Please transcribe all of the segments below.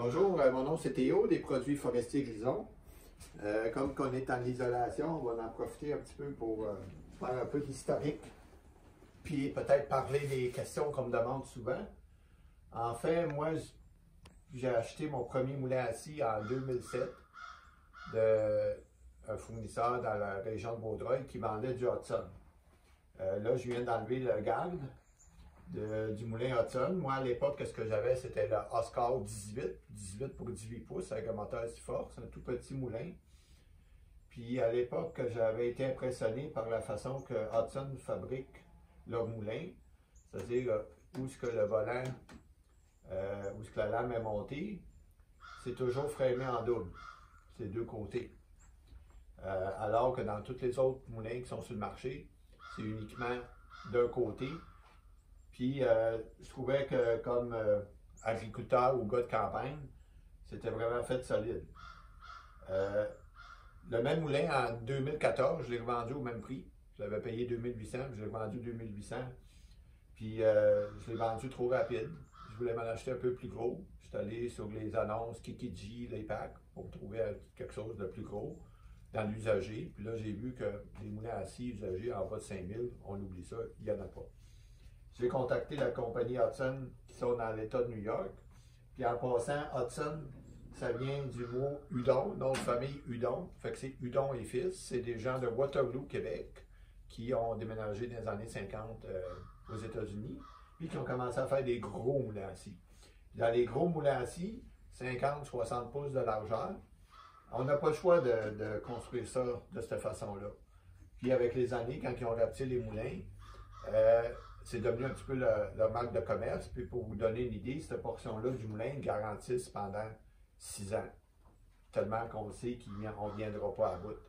Bonjour, mon nom c'est Théo, des produits forestiers Grison. Comme qu'on est en isolation, on va en profiter un petit peu pour faire un peu d'historique, puis peut-être parler des questions qu'on me demande souvent. En fait, moi, j'ai acheté mon premier moulin à scie en 2007 d'un fournisseur dans la région de Vaudreuil qui vendait du Hudson. Là, je viens d'enlever le garde du moulin Hudson. Moi, à l'époque, ce que j'avais, c'était le Oscar 18 pour 18 pouces avec un moteur 6 forces, un tout petit moulin. Puis à l'époque, j'avais été impressionné par la façon que Hudson fabrique leur moulin, c'est-à-dire où est-ce que le volant, où est-ce que la lame est montée, c'est toujours framé en double, c'est deux côtés. Alors que dans tous les autres moulins qui sont sur le marché, c'est uniquement d'un côté. Puis je trouvais que comme agriculteur ou gars de campagne, c'était vraiment fait solide. Le même moulin en 2014, je l'ai revendu au même prix. Je l'avais payé 2800, puis je l'ai revendu 2800. Puis je l'ai vendu trop rapide. Je voulais m'en acheter un peu plus gros. Je suis allé sur les annonces Kijiji, les packs, pour trouver quelque chose de plus gros dans l'usager. Puis là, j'ai vu que les moulins à scie usagés en bas de 5000, on oublie ça, il n'y en a pas. J'ai contacté la compagnie Hudson qui sont dans l'État de New York. Puis en passant, Hudson, ça vient du mot Hudon, nom de famille Hudon. Fait que c'est Hudon et fils. C'est des gens de Waterloo, Québec, qui ont déménagé dans les années 50 aux États-Unis, puis qui ont commencé à faire des gros moulins à scie. Dans les gros moulins à scie, 50-60 pouces de largeur, on n'a pas le choix de construire ça de cette façon-là. Puis avec les années, quand ils ont adapté les moulins, c'est devenu un petit peu leur marque de commerce. Puis pour vous donner une idée, cette portion-là du moulin garantisse pendant 6 ans. Tellement qu'on sait qu'on ne viendra pas à bout.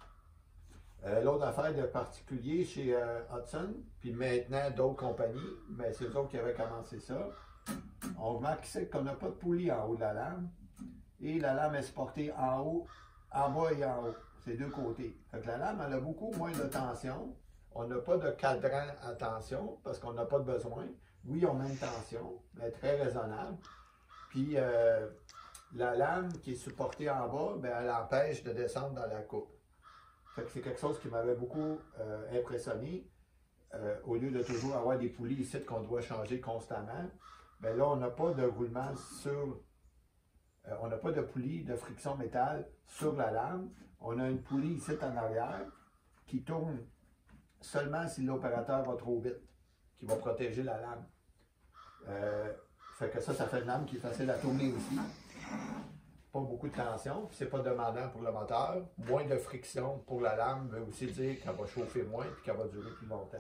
L'autre affaire de particulier chez Hudson, puis maintenant d'autres compagnies, mais c'est eux autres qui avaient commencé ça. On remarque qu'on n'a pas de poulie en haut de la lame. Et la lame est supportée en haut, en bas et en haut. C'est deux côtés. Fait que la lame, elle a beaucoup moins de tension. On n'a pas de cadran à tension parce qu'on n'a pas de besoin. Oui, on a une tension, mais très raisonnable. Puis la lame qui est supportée en bas, bien, elle empêche de descendre dans la coupe. Fait que c'est quelque chose qui m'avait beaucoup impressionné. Au lieu de toujours avoir des poulies ici qu'on doit changer constamment, bien là, on n'a pas de roulement sur... on n'a pas de poulie de friction métal sur la lame. On a une poulie ici en arrière qui tourne seulement si l'opérateur va trop vite, qui va protéger la lame. Fait que ça fait une lame qui est facile à tourner aussi. Pas beaucoup de tension, c'est pas demandant pour le moteur. Moins de friction pour la lame veut aussi dire qu'elle va chauffer moins et qu'elle va durer plus longtemps.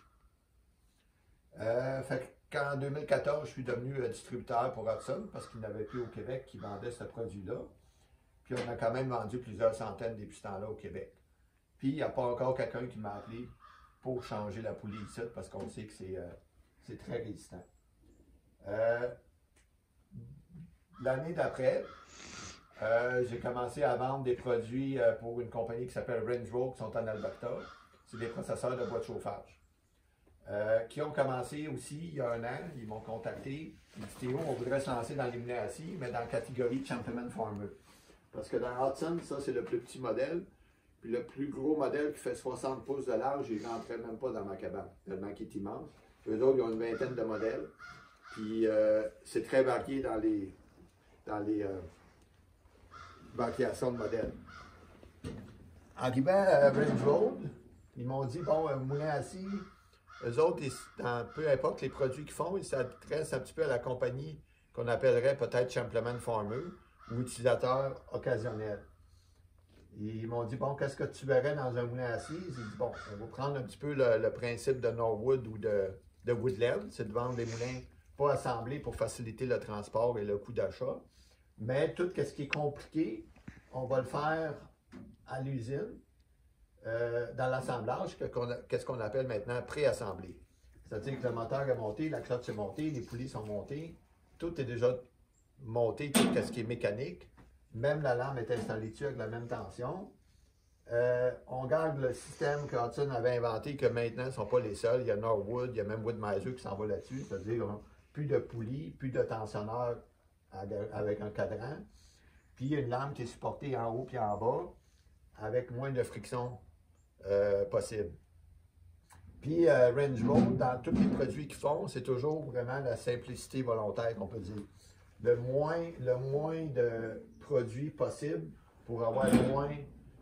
Fait qu'en 2014, je suis devenu distributeur pour Hudson parce qu'il n'y en avait plus au Québec qui vendait ce produit-là. Puis on a quand même vendu plusieurs centaines depuis ce temps-là au Québec. Puis il n'y a pas encore quelqu'un qui m'a appelé pour changer la poulie ici parce qu'on sait que c'est très résistant. L'année d'après, j'ai commencé à vendre des produits pour une compagnie qui s'appelle Range Road qui sont en Alberta. C'est des processeurs de bois de chauffage. Qui ont commencé aussi il y a un an. Ils m'ont contacté. Ils disent Théo, on voudrait se lancer dans les moulins à scie, mais dans la catégorie Champion Farmer. Parce que dans Hudson, ça c'est le plus petit modèle. Puis le plus gros modèle qui fait 60 pouces de large, il ne rentrait même pas dans ma cabane, tellement qu'il est immense. Eux autres, ils ont une vingtaine de modèles. Puis c'est très varié dans les variations de modèles. En arrivant à Range Road, ils m'ont dit, bon, un moulin à scie, eux autres, peu importe les produits qu'ils font, ils s'adressent un petit peu à la compagnie qu'on appellerait peut-être Champion Farmer ou utilisateur occasionnel. Ils m'ont dit, bon, qu'est-ce que tu verrais dans un moulin à scie? J'ai dit, bon, on va prendre un petit peu le principe de Norwood ou de Woodland, c'est de vendre des moulins pas assemblés pour faciliter le transport et le coût d'achat. Mais tout ce qui est compliqué, on va le faire à l'usine, dans l'assemblage, qu'est-ce qu'on appelle maintenant préassemblé. C'est-à-dire que le moteur est monté, la cloche est montée, les poulies sont montées, tout est déjà monté, tout ce qui est mécanique. Même la lame est installée dessus avec la même tension. On garde le système que Hudson avait inventé, que maintenant, ils ne sont pas les seuls. Il y a Norwood, il y a même Wood-Mizer qui s'en va là-dessus. C'est-à-dire plus de poulies, plus de tensionneurs avec un cadran. Puis une lame qui est supportée en haut et en bas avec moins de friction possible. Puis Range Road, dans tous les produits qu'ils font, c'est toujours vraiment la simplicité volontaire qu'on peut dire. Le moins de produits possible pour avoir le moins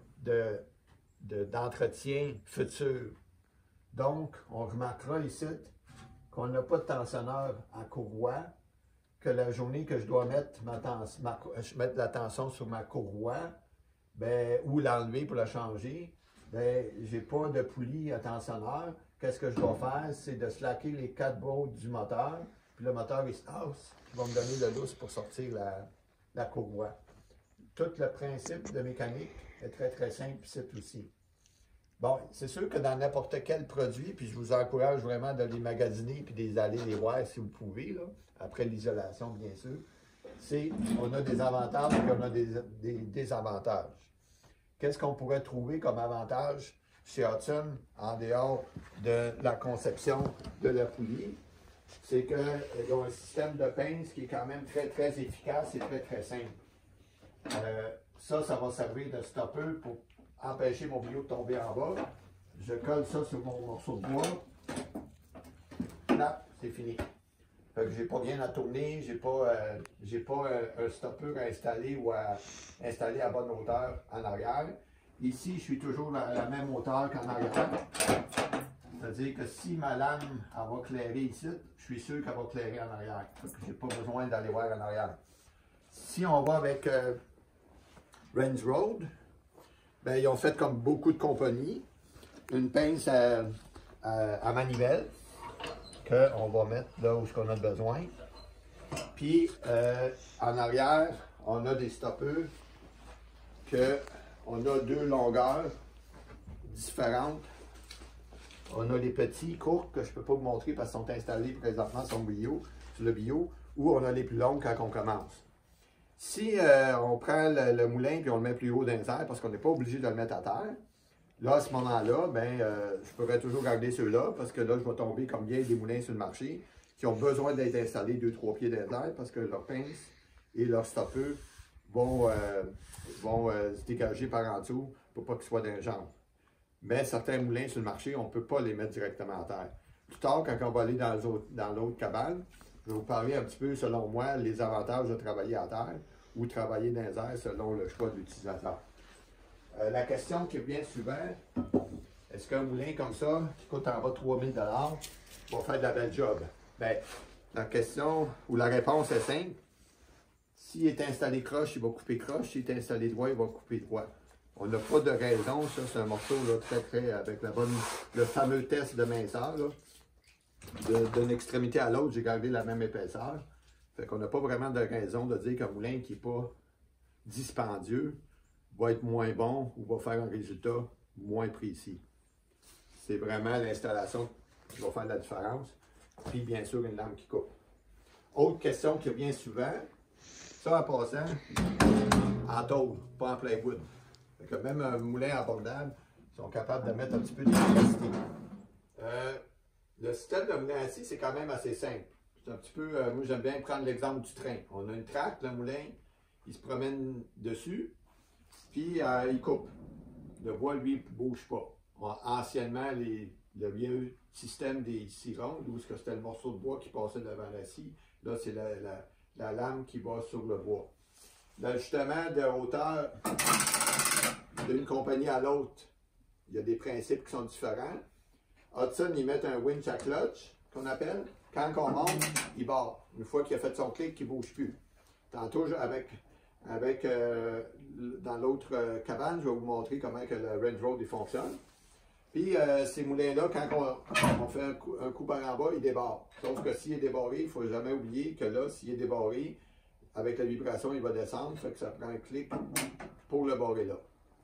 d'entretien futur. Donc, on remarquera ici qu'on n'a pas de tensionneur à courroie, que la journée que je dois mettre la tension sur ma courroie, ben, ou l'enlever pour la changer, ben, je n'ai pas de poulie à tensionneur. Qu'est-ce que je dois faire? C'est de slacker les 4 bolts du moteur, puis le moteur il se tasse, qui va me donner le lousse pour sortir la courroie. Tout le principe de mécanique est très très simple ici aussi. Bon, c'est sûr que dans n'importe quel produit, puis je vous encourage vraiment de les magasiner puis de aller les voir si vous pouvez, là, après l'isolation bien sûr, on a des avantages et on a des désavantages. Qu'est-ce qu'on pourrait trouver comme avantage chez Hudson, en dehors de la conception de la poulie? C'est qu'ils ont un système de pince qui est quand même très très efficace et très très simple. Ça va servir de stopper pour empêcher mon billot de tomber en bas. Je colle ça sur mon morceau de bois. Là, c'est fini. Fait que j'ai pas rien à tourner, j'ai pas un stopper à installer ou à installer à bonne hauteur en arrière. Ici, je suis toujours à la même hauteur qu'en arrière. C'est-à-dire que si ma lame elle va clairer ici, je suis sûr qu'elle va clairer en arrière. Fait que j'ai pas besoin d'aller voir en arrière. Si on va avec Range Road, ben, ils ont fait comme beaucoup de compagnies, une pince à manivelle qu'on va mettre là où on a besoin. Puis en arrière, on a des stoppeurs on a 2 longueurs différentes. On a les petits courts que je ne peux pas vous montrer parce qu'ils sont installés présentement sur le bio, ou on a les plus longues quand on commence. Si on prend le moulin et on le met plus haut dans les airs, parce qu'on n'est pas obligé de le mettre à terre, là, à ce moment-là, ben, je pourrais toujours garder ceux-là, parce que là, je vais tomber comme bien des moulins sur le marché qui ont besoin d'être installés 2-3 pieds dans les airs, parce que leurs pinces et leurs stoppeurs vont se dégager par en dessous pour pas qu'ils soient dans les jambes. Mais certains moulins sur le marché, on ne peut pas les mettre directement à terre. Plus tard, quand on va aller dans l'autre cabane, je vais vous parler un petit peu, selon moi, les avantages de travailler à terre ou travailler dans les airs selon le choix de l'utilisateur. La question qui revient souvent, est-ce qu'un moulin comme ça, qui coûte en bas de 3 000 $, va faire de la belle job? Bien, la question ou la réponse est simple. S'il est installé croche, il va couper croche. S'il est installé droit, il va couper droit. On n'a pas de raison, ça c'est un morceau là, très très avec le fameux test de minceur. D'une extrémité à l'autre, j'ai gardé la même épaisseur. Fait qu'on n'a pas vraiment de raison de dire qu'un moulin qui n'est pas dispendieux va être moins bon ou va faire un résultat moins précis. C'est vraiment l'installation qui va faire la différence. Puis bien sûr, une lame qui coupe. Autre question qui revient souvent, ça en passant, en tôle, pas en plywood. Fait que même un moulin abordable, ils sont capables de mettre un petit peu d'efficacité. Le système de moulin assis, c'est quand même assez simple. C'est un petit peu, moi j'aime bien prendre l'exemple du train. On a une traque, le moulin, il se promène dessus, puis il coupe. Le bois, lui, ne bouge pas. Anciennement, le vieux système des scies rondes, où c'était le morceau de bois qui passait devant la scie, là c'est la lame qui va sur le bois. L'ajustement de hauteur d'une compagnie à l'autre, il y a des principes qui sont différents. Hudson, ils mettent un winch à clutch, qu'on appelle. Quand on monte, il barre. Une fois qu'il a fait son clic, il ne bouge plus. Tantôt, dans l'autre cabane, je vais vous montrer comment que le Range Road il fonctionne. Puis, ces moulins-là, quand on fait un coup par en bas, il débarre. Sauf que s'il est débarré, il ne faut jamais oublier que là, s'il est débarré, avec la vibration, il va descendre. Fait que ça prend un clic pour le barrer là.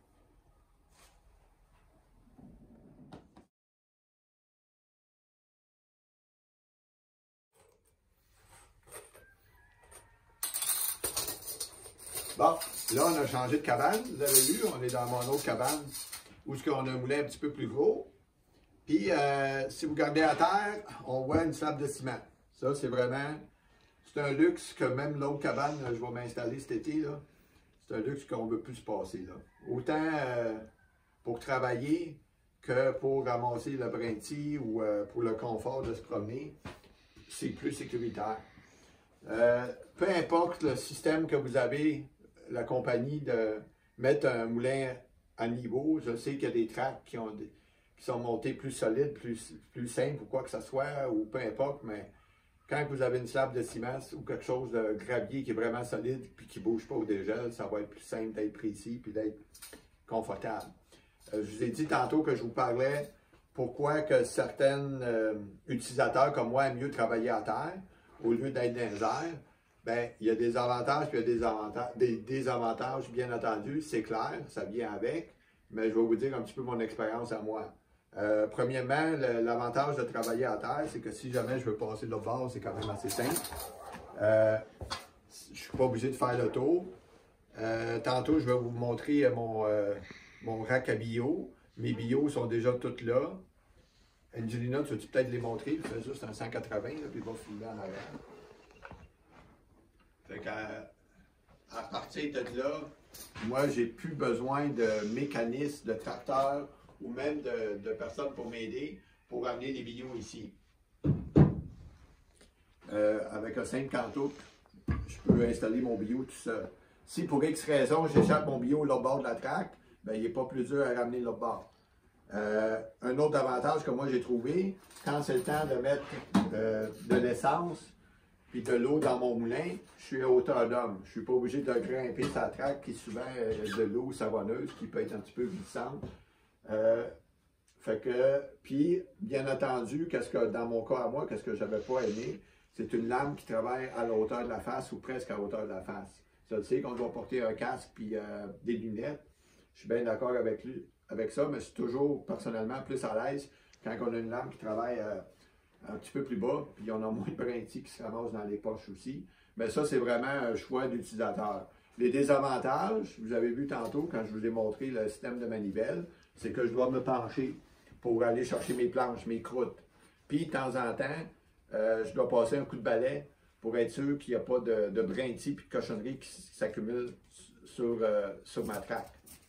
Bon, là, on a changé de cabane. Vous avez vu, on est dans mon autre cabane où on a un moulin un petit peu plus gros. Puis, si vous regardez à terre, on voit une slab de ciment. Ça, c'est vraiment c'est un luxe que même l'autre cabane, je vais m'installer cet été, là. C'est un luxe qu'on ne veut plus se passer, là. Autant pour travailler que pour ramasser le brinty ou pour le confort de se promener, c'est plus sécuritaire. Peu importe le système que vous avez, la compagnie, de mettre un moulin à niveau, je sais qu'il y a des tracks qui sont montés plus solides, plus simples ou quoi que ce soit, ou peu importe, mais quand vous avez une slab de ciment ou quelque chose de gravier qui est vraiment solide et qui ne bouge pas au dégel, ça va être plus simple d'être précis et d'être confortable. Je vous ai dit tantôt que je vous parlais pourquoi que certains utilisateurs comme moi aiment mieux travailler à terre au lieu d'être dans les airs. Bien, il y a des avantages puis il y a des désavantages, bien entendu, c'est clair, ça vient avec, mais je vais vous dire un petit peu mon expérience à moi. Premièrement, l'avantage de travailler à terre, c'est que si jamais je veux passer de l'autre bord, c'est quand même assez simple. Je ne suis pas obligé de faire le tour. Tantôt, je vais vous montrer mon rack à bio. Mes bios sont déjà toutes là. Angelina, tu veux peut-être les montrer? Je fais juste un 180, là, puis il va filer en arrière. Fait à partir de là, moi, j'ai plus besoin de mécanisme, de tracteur ou même de personnes pour m'aider pour amener les billots ici. Avec un simple canto, je peux installer mon billot tout seul. Si pour X raison, j'échappe mon billot l'autre bord de la traque, ben, il n'est pas plus dur à ramener l'autre bord. Un autre avantage que moi j'ai trouvé, quand c'est le temps de mettre de l'essence puis de l'eau dans mon moulin, je suis autonome. Je ne suis pas obligé de grimper sa traque qui souvent de l'eau savonneuse qui peut être un petit peu glissante. Puis, bien entendu, dans mon cas à moi, qu'est-ce que je n'avais pas aimé, c'est une lame qui travaille à la hauteur de la face ou presque à la hauteur de la face. Je sais qu'on doit porter un casque puis des lunettes. Je suis bien d'accord avec ça, mais je suis toujours personnellement plus à l'aise quand on a une lame qui travaille un petit peu plus bas, puis on a moins de brintis qui se ramassent dans les poches aussi. Mais ça, c'est vraiment un choix d'utilisateur. Les désavantages, vous avez vu tantôt quand je vous ai montré le système de manivelle, c'est que je dois me pencher pour aller chercher mes planches, mes croûtes. Puis, de temps en temps, je dois passer un coup de balai pour être sûr qu'il n'y a pas de brintis et de cochonneries qui s'accumulent sur ma traque.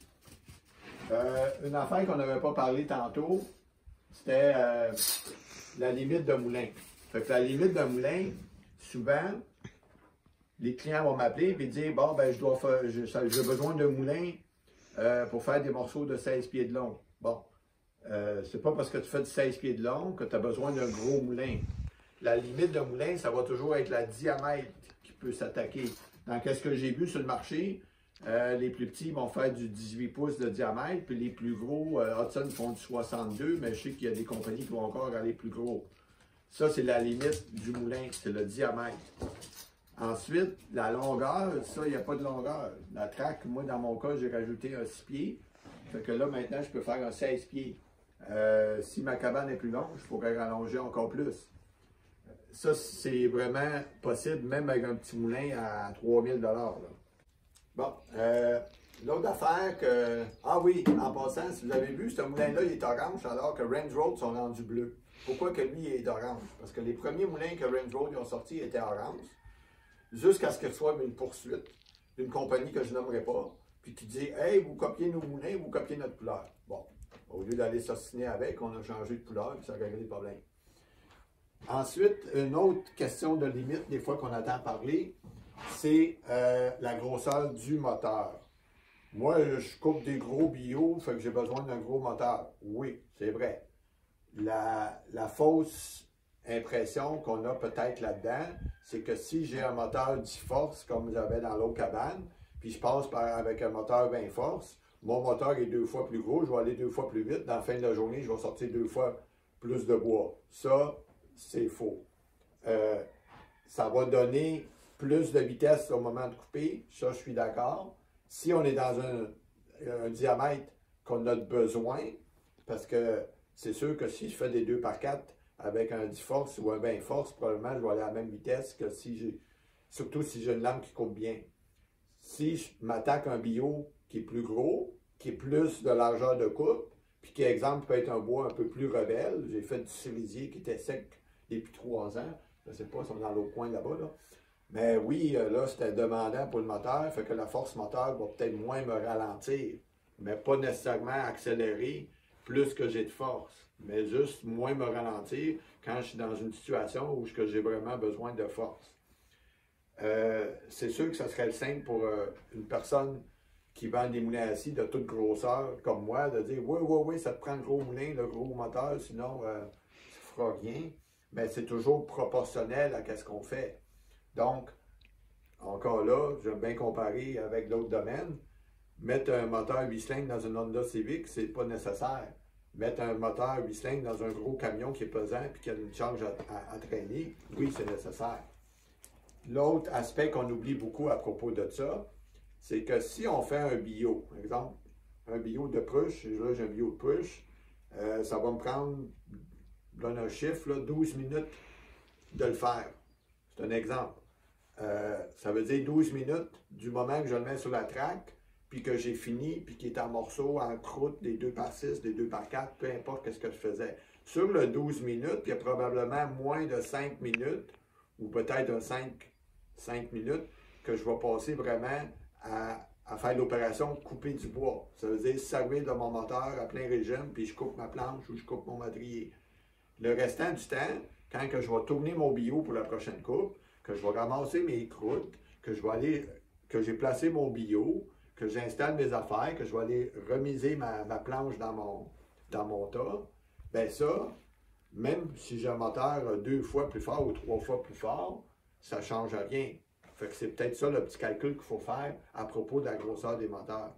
Une affaire qu'on n'avait pas parlé tantôt, c'était la limite de moulin. Fait que la limite de moulin, souvent, les clients vont m'appeler et dire bon, ben, j'ai besoin d'un moulin pour faire des morceaux de 16 pieds de long. Bon, c'est pas parce que tu fais du 16 pieds de long que tu as besoin d'un gros moulin. La limite de moulin, ça va toujours être la diamètre qui peut s'attaquer. Donc, qu'est-ce que j'ai vu sur le marché? Les plus petits vont faire du 18 pouces de diamètre, puis les plus gros, Hudson font du 62, mais je sais qu'il y a des compagnies qui vont encore aller plus gros. Ça, c'est la limite du moulin, c'est le diamètre. Ensuite, la longueur, ça, il n'y a pas de longueur. La traque, moi, dans mon cas, j'ai rajouté un 6 pieds. Fait que là, maintenant, je peux faire un 16 pieds. Si ma cabane est plus longue, je pourrais rallonger encore plus. Ça, c'est vraiment possible, même avec un petit moulin à 3000 $. Bon, l'autre affaire que... Ah oui, en passant, si vous avez vu, ce moulin-là, il est orange, alors que Range Road sont rendus bleus. Pourquoi que lui, il est orange? Parce que les premiers moulins que Range Road ont sortis étaient orange, jusqu'à ce qu'ils reçoivent une poursuite d'une compagnie que je nommerai pas, puis qui dit « Hey, vous copiez nos moulins, vous copiez notre couleur. » Bon, au lieu d'aller s'ostiner avec, on a changé de couleur, puis ça a réglé le problème. Ensuite, une autre question de limite, des fois qu'on entend parler, c'est la grosseur du moteur. Moi, je coupe des gros bio, fait que j'ai besoin d'un gros moteur. Oui, c'est vrai. La fausse impression qu'on a peut-être là-dedans, c'est que si j'ai un moteur 10 forces, comme j'avais dans l'autre cabane, puis je passe avec un moteur 20 forces, mon moteur est 2 fois plus gros, je vais aller 2 fois plus vite. Dans la fin de la journée, je vais sortir 2 fois plus de bois. Ça, c'est faux. Ça va donner plus de vitesse au moment de couper, ça je suis d'accord. Si on est dans un diamètre qu'on a besoin, parce que c'est sûr que si je fais des 2x4 avec un 10 force ou un 20 force, probablement je vais aller à la même vitesse que si j'ai, surtout si j'ai une lame qui coupe bien. Si je m'attaque un bio qui est plus gros, qui est plus de largeur de coupe, puis qui, exemple, peut être un bois un peu plus rebelle, j'ai fait du cerisier qui était sec depuis 3 ans, je ne sais pas, ils sont dans l'autre coin là-bas, là. Mais oui, là, c'était demandant pour le moteur, fait que la force moteur va peut-être moins me ralentir, mais pas nécessairement accélérer plus que j'ai de force, mais juste moins me ralentir quand je suis dans une situation où j'ai vraiment besoin de force. C'est sûr que ça serait simple pour une personne qui vend des moulins à scie de toute grosseur, comme moi, de dire oui, oui, oui, ça te prend le gros moulin, le gros moteur, sinon ça ne fera rien. Mais c'est toujours proportionnel à ce qu'on fait. Donc, encore là, j'aime bien comparer avec l'autre domaine. Mettre un moteur 8 cylindres dans une Honda Civic, c'est pas nécessaire. Mettre un moteur 8 cylindres dans un gros camion qui est pesant et qui a une charge à traîner, oui, c'est nécessaire. L'autre aspect qu'on oublie beaucoup à propos de ça, c'est que si on fait un bio, par exemple, un bio de pruche, là j'ai un bio de pruche, ça va me prendre, je donne un chiffre, là, 12 minutes de le faire. C'est un exemple. Ça veut dire 12 minutes du moment que je le mets sur la traque, puis que j'ai fini, puis qu'il est en morceaux, en croûte, des 2x6, des 2x4, peu importe ce que je faisais. Sur le 12 minutes, il y a probablement moins de 5 minutes, ou peut-être 5 minutes, que je vais passer vraiment à faire l'opération couper du bois. Ça veut dire servir de mon moteur à plein régime, puis je coupe ma planche ou je coupe mon madrier. Le restant du temps, quand que je vais tourner mon bio pour la prochaine coupe, que je vais ramasser mes croûtes, que j'ai placé mon bio, que j'installe mes affaires, que je vais aller remiser ma planche dans mon tas, bien ça, même si j'ai un moteur 2 fois plus fort ou 3 fois plus fort, ça ne change rien. Fait que c'est peut-être ça le petit calcul qu'il faut faire à propos de la grosseur des moteurs.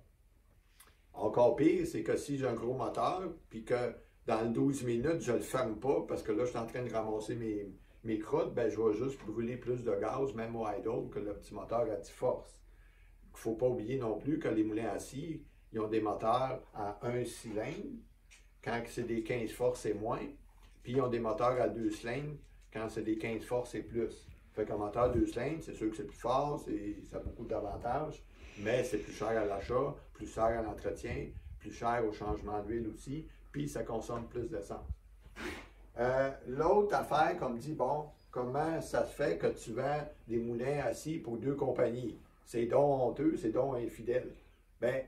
Encore pire, c'est que si j'ai un gros moteur, puis que dans les 12 minutes, je ne le ferme pas, parce que là, je suis en train de ramasser mes croûtes, ben, je vais juste brûler plus de gaz, même au idle, que le petit moteur à 10 forces. Il ne faut pas oublier non plus que les moulins à scie, ils ont des moteurs à 1 cylindre, quand c'est des 15 forces et moins, puis ils ont des moteurs à 2 cylindres, quand c'est des 15 forces et plus. Fait qu'un moteur 2 cylindres, c'est sûr que c'est plus fort, ça a beaucoup d'avantages, mais c'est plus cher à l'achat, plus cher à l'entretien, plus cher au changement d'huile aussi, puis ça consomme plus d'essence. L'autre affaire qu'on me dit, bon, comment ça se fait que tu vends des moulins à scie pour 2 compagnies? C'est donc honteux, c'est donc infidèle. Bien,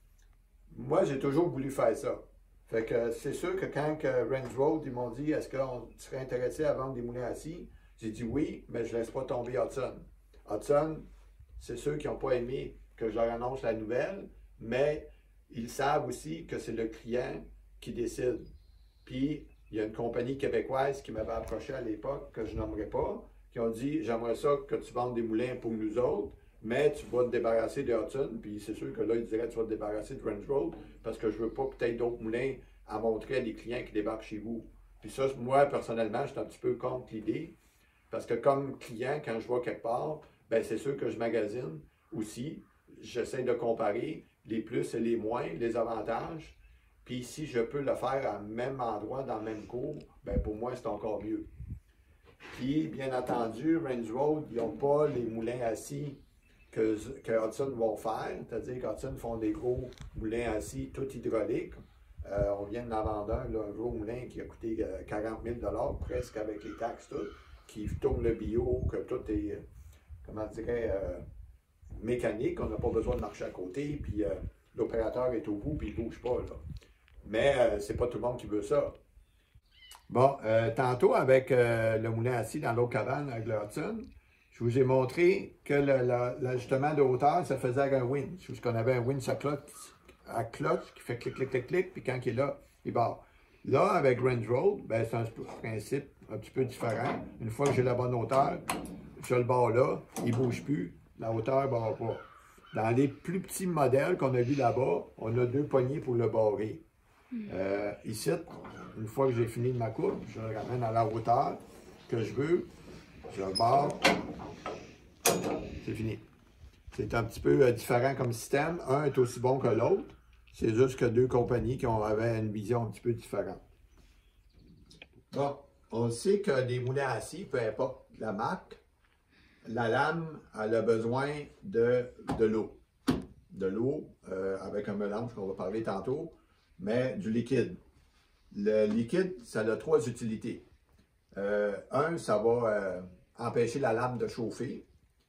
moi, j'ai toujours voulu faire ça. Fait que c'est sûr que quand Range Road, ils m'ont dit, est-ce qu'on serait intéressé à vendre des moulins à scie? J'ai dit oui, mais je ne laisse pas tomber Hudson. Hudson, c'est ceux qui n'ont pas aimé que je leur annonce la nouvelle, mais ils savent aussi que c'est le client qui décide. Puis, il y a une compagnie québécoise qui m'avait approché à l'époque, que je nommerai pas, qui ont dit, j'aimerais ça que tu vendes des moulins pour nous autres, mais tu vas te débarrasser de Hudson. Puis c'est sûr que là, ils diraient, tu vas te débarrasser de Range Road, parce que je ne veux pas peut-être d'autres moulins à montrer à des clients qui débarquent chez vous. Puis ça, moi, personnellement, je suis un petit peu contre l'idée. Parce que comme client, quand je vois quelque part, ben c'est sûr que je magasine aussi. J'essaie de comparer les plus et les moins, les avantages. Puis si je peux le faire à même endroit, dans le même cours, ben pour moi, c'est encore mieux. Puis, bien entendu, Range Road, ils n'ont pas les moulins à scie que Hudson vont faire. C'est-à-dire qu'Hudson font des gros moulins à scie tout hydrauliques. On vient d'en vendre un gros moulin qui a coûté 40 000 $ presque avec les taxes toutes, qui tourne le bio, que tout est, comment dirais, mécanique, on n'a pas besoin de marcher à côté, puis l'opérateur est au bout, puis il ne bouge pas, là. Mais c'est pas tout le monde qui veut ça. Bon, tantôt avec le moulin à scie dans l'autre cabane avec le Hudson, je vous ai montré que l'ajustement de hauteur, ça faisait avec un winch, parce qu'on avait un winch à clutch qui fait clic, clic, clic, clic, puis quand il est là, il barre. Là, avec Range Road, ben, c'est un principe un petit peu différent. Une fois que j'ai la bonne hauteur, je le barre là, il ne bouge plus, la hauteur ne barre pas. Dans les plus petits modèles qu'on a vus là-bas, on a 2 poignées pour le barrer. Ici, une fois que j'ai fini de ma coupe, je le ramène à la hauteur que je veux, je le barre, c'est fini. C'est un petit peu différent comme système. Un est aussi bon que l'autre. C'est juste que 2 compagnies qui avaient une vision un petit peu différente. Bon, on sait que des moulins à scie, peu importe la marque, la lame, elle a besoin de l'eau. De l'eau avec un mélange qu'on va parler tantôt, mais du liquide. Le liquide, ça a 3 utilités. Un, ça va empêcher la lame de chauffer.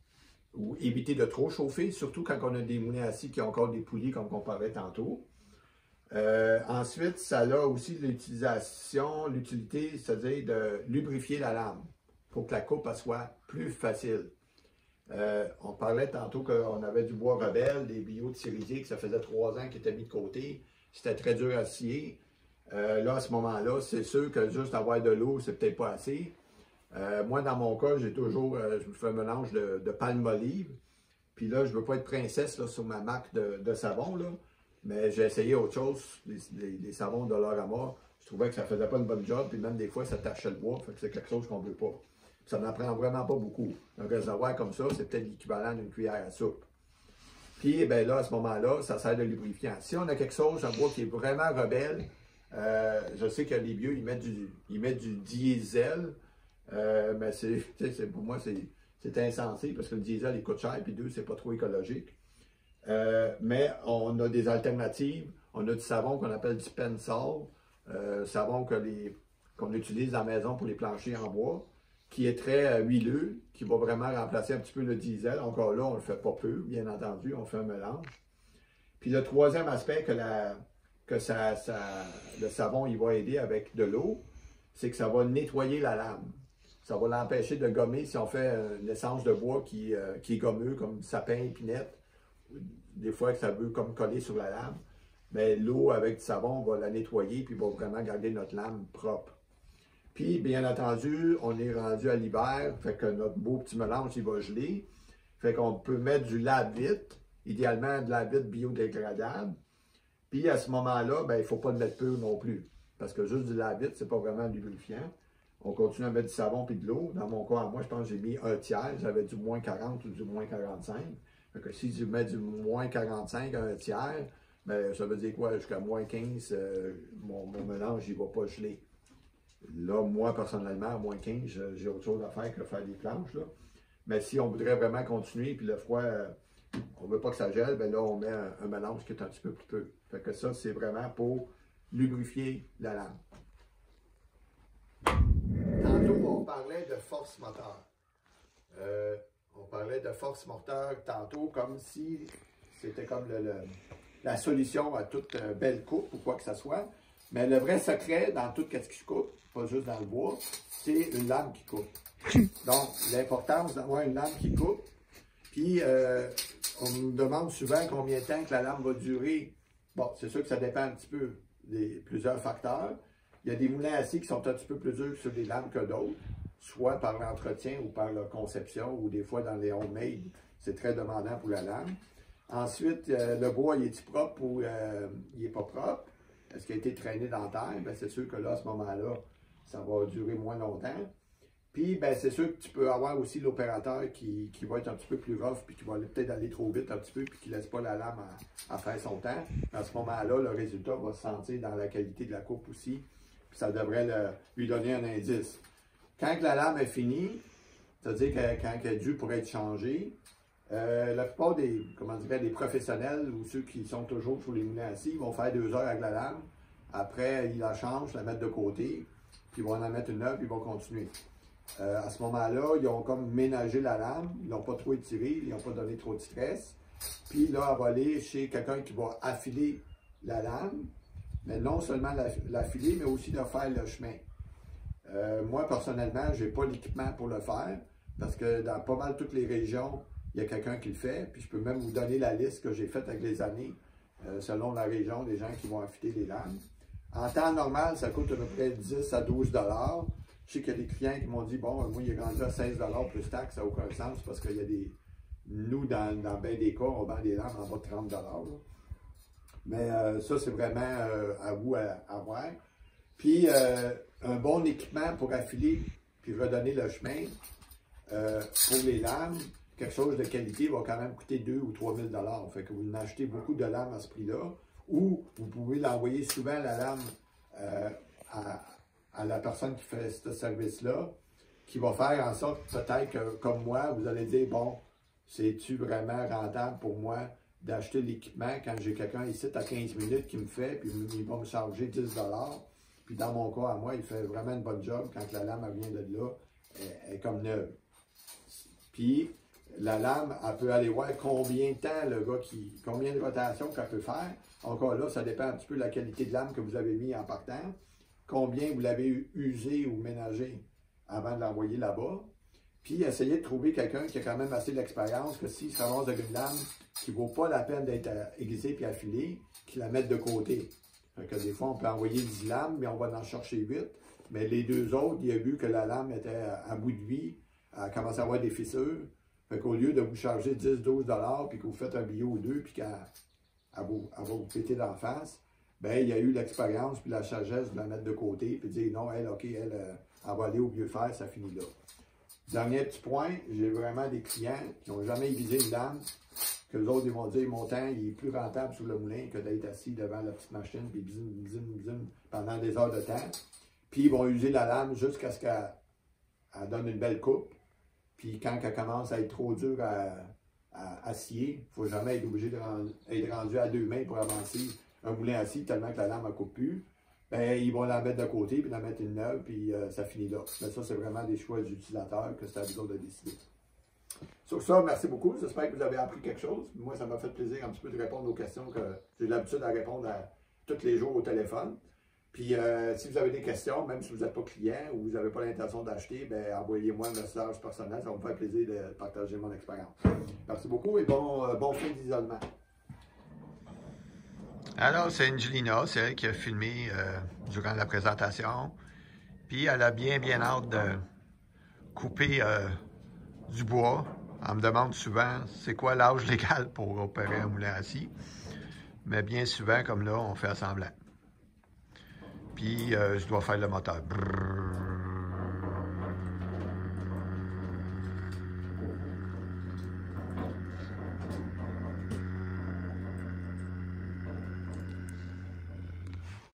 ou éviter de trop chauffer, surtout quand on a des moulins à scie qui ont encore des poulies, comme on parlait tantôt. Ensuite, ça a aussi l'utilité, c'est-à-dire de lubrifier la lame pour que la coupe soit plus facile. On parlait tantôt qu'on avait du bois rebelle, des billots de cerisier que ça faisait 3 ans qu'ils étaient mis de côté. C'était très dur à scier. Là, à ce moment-là, c'est sûr que juste avoir de l'eau, c'est peut-être pas assez. Moi, dans mon cas, j'ai toujours, je me fais un mélange de palme-olive. Puis là, je ne veux pas être princesse là, sur ma marque de savon, là, mais j'ai essayé autre chose, les savons de Dollarama. Je trouvais que ça ne faisait pas une bonne job, puis même des fois, ça tachait le bois, fait que c'est quelque chose qu'on ne veut pas. Ça n'en prend vraiment pas beaucoup. Un réservoir comme ça, c'est peut-être l'équivalent d'une cuillère à soupe. Puis, ben là, à ce moment-là, ça sert de lubrifiant. Si on a quelque chose, un bois qui est vraiment rebelle, je sais que les vieux, ils mettent du diesel, mais pour moi, c'est insensé parce que le diesel, il coûte cher, puis deux, c'est pas trop écologique. Mais on a des alternatives. On a du savon qu'on appelle du Pensol, savon qu'on utilise à la maison pour les planchers en bois, qui est très huileux, qui va vraiment remplacer un petit peu le diesel. Encore là, on ne le fait pas peu, bien entendu, on fait un mélange. Puis le troisième aspect que le savon il va aider avec de l'eau, c'est que ça va nettoyer la lame. Ça va l'empêcher de gommer si on fait une essence de bois qui est gommeux, comme sapin, épinette. Des fois, que ça veut comme coller sur la lame. Mais l'eau avec du savon va la nettoyer puis va vraiment garder notre lame propre. Puis, bien entendu, on est rendu à l'hiver, fait que notre beau petit mélange, il va geler. Fait qu'on peut mettre du lave-vite, idéalement de la vitre biodégradable. Puis, à ce moment-là, ben, il ne faut pas le mettre peu non plus. Parce que juste du lave-vite, ce n'est pas vraiment lubrifiant. On continue à mettre du savon et de l'eau. Dans mon cas, moi, je pense que j'ai mis un tiers. J'avais du moins 40 ou du moins 45. Fait que si je mets du moins 45 à un tiers, ben, ça veut dire quoi? Jusqu'à moins 15, mon mélange, il ne va pas geler. Là, moi, personnellement, à moins 15, j'ai autre chose à faire que faire des planches. Là. Mais si on voudrait vraiment continuer, puis le froid, on ne veut pas que ça gèle, ben là, on met un mélange qui est un petit peu plus peu. Fait que ça, c'est vraiment pour lubrifier la lame. Tantôt, on parlait de force moteur. On parlait de force moteur tantôt comme si c'était comme la solution à toute belle coupe ou quoi que ce soit. Mais le vrai secret dans tout ce qui se coupe, pas juste dans le bois, c'est une lame qui coupe. Donc, l'importance d'avoir une lame qui coupe. Puis, on me demande souvent combien de temps que la lame va durer. Bon, c'est sûr que ça dépend un petit peu des plusieurs facteurs. Il y a des moulins à scie qui sont un petit peu plus durs sur des lames que d'autres, soit par l'entretien ou par la conception, ou des fois dans les homemade, c'est très demandant pour la lame. Ensuite, le bois, il est-il propre ou il n'est pas propre? Est-ce qu'il a été traîné dans la terre? Bien, c'est sûr que là, à ce moment-là, ça va durer moins longtemps. Puis, ben, c'est sûr que tu peux avoir aussi l'opérateur qui va être un petit peu plus rough, puis qui va peut-être aller trop vite un petit peu, puis qui ne laisse pas la lame à faire son temps. À ce moment-là, le résultat va se sentir dans la qualité de la coupe aussi, puis ça devrait lui donner un indice. Quand la lame est finie, c'est-à-dire quand elle est due pour être changée, la plupart des professionnels ou ceux qui sont toujours sur les moulins à scie vont faire 2 heures avec la lame. Après, ils la changent, la mettent de côté, puis ils vont en mettre une neuve, puis ils vont continuer. À ce moment-là, ils ont comme ménagé la lame, ils l'ont pas trop étiré, ils n'ont pas donné trop de stress. Puis là, elle va aller chez quelqu'un qui va affiler la lame, mais non seulement l'affiler, mais aussi de faire le chemin. Moi, personnellement, je n'ai pas l'équipement pour le faire, parce que dans pas mal toutes les régions, il y a quelqu'un qui le fait, puis je peux même vous donner la liste que j'ai faite avec les années, selon la région, des gens qui vont affiler les lames. En temps normal, ça coûte à peu près 10 à 12 $. Je sais qu'il y a des clients qui m'ont dit, bon, moi, il est rendu à 16 $ plus taxe, ça n'a aucun sens, parce qu'il y a des... Nous, dans bien des cas, on vend des lames en bas de 30 $. Mais ça, c'est vraiment à vous à voir. Puis, un bon équipement pour affiler puis redonner le chemin pour les lames, quelque chose de qualité va quand même coûter 2 000 ou 3 000 $. Fait que vous achetez beaucoup de lames à ce prix-là, ou vous pouvez l'envoyer souvent la lame à la personne qui fait ce service-là, qui va faire en sorte, peut-être que, comme moi, vous allez dire, bon, c'est-tu vraiment rentable pour moi d'acheter l'équipement quand j'ai quelqu'un ici à 15 minutes qui me fait, puis il va me charger 10 $. Puis dans mon cas, à moi, il fait vraiment une bonne job quand la lame vient de là, elle est comme neuve. Puis, la lame, elle peut aller voir combien de temps le gars combien de rotations qu'elle peut faire. Encore là, ça dépend un petit peu de la qualité de lame que vous avez mis en partant, combien vous l'avez usé ou ménagé avant de l'envoyer là-bas. Puis, essayez de trouver quelqu'un qui a quand même assez d'expérience, que s'il se ramasse avec une lame qui ne vaut pas la peine d'être aiguisée puis affilée, qu'il la mette de côté. Fait que des fois, on peut envoyer 10 lames, mais on va en chercher 8. Mais les deux autres, il a vu que la lame était à bout de vie, elle commençait à avoir des fissures. Fait qu'au lieu de vous charger 10-12 $, puis que vous faites un billet ou deux, puis qu'elle va vous péter d'en face, bien, il y a eu l'expérience puis la sagesse de la mettre de côté, puis de dire non, elle, OK, elle va aller au mieux faire, ça finit là. Dernier petit point, j'ai vraiment des clients qui n'ont jamais aiguisé une lame, que les autres, ils vont dire, mon temps, il est plus rentable sous le moulin que d'être assis devant la petite machine, puis bzim, bzim, bzim, pendant des heures de temps. Puis ils vont user la lame jusqu'à ce qu'elle donne une belle coupe. Puis quand elle commence à être trop dure à scier, il ne faut jamais être obligé d'être rendu à 2 mains pour avancer un moulin assis tellement que la lame ne coupe plus. Bien, ils vont la mettre de côté, puis la mettre une neuve, puis ça finit là. Mais ça, c'est vraiment des choix des utilisateurs que c'est à vous autres de décider. Sur ça, merci beaucoup. J'espère que vous avez appris quelque chose. Moi, ça m'a fait plaisir un petit peu de répondre aux questions que j'ai l'habitude à répondre tous les jours au téléphone. Puis, si vous avez des questions, même si vous n'êtes pas client ou vous n'avez pas l'intention d'acheter, bien, envoyez-moi un message personnel. Ça va me faire plaisir de partager mon expérience. Merci beaucoup et bon fin d'isolement. Alors, c'est Angelina, c'est elle qui a filmé durant la présentation. Puis, elle a bien hâte de couper du bois. On me demande souvent, c'est quoi l'âge légal pour opérer un moulin assis? Mais bien souvent, comme là, on fait semblant. Puis, je dois faire le moteur. Brrr.